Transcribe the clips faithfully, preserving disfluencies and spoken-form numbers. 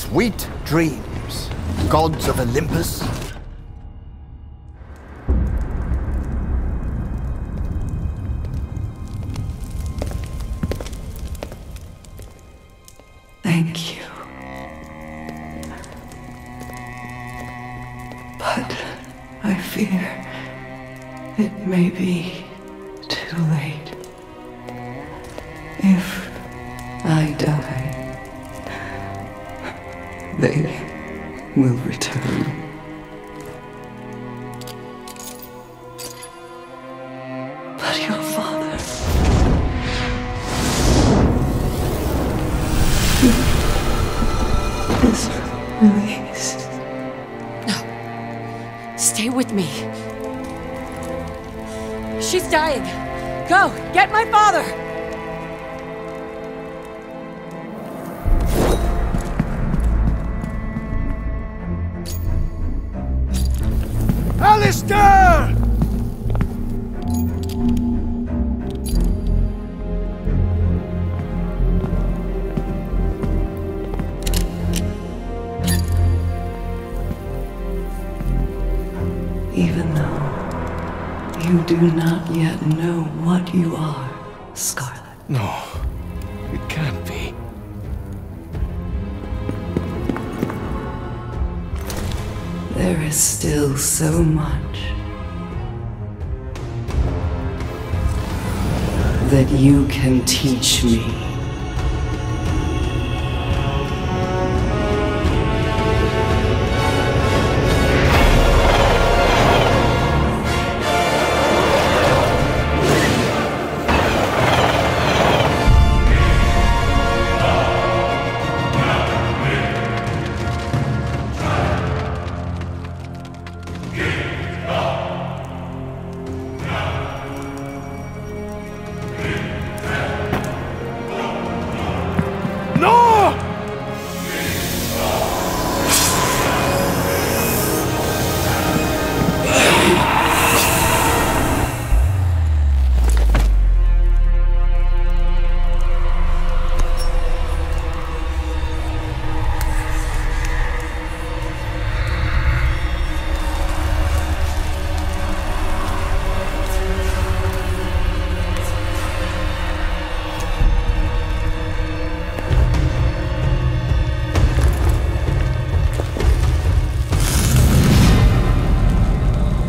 Sweet dreams, gods of Olympus. Thank you. But I fear it may be too late. If I die, they will return. But your father... is released. No. Stay with me. She's dying. Go, get my father! Alistair! Even though you do not yet know what you are, Scarlett. No, it can't be. There is still so much that you can teach me.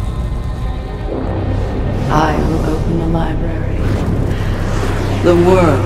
I will open the library. The world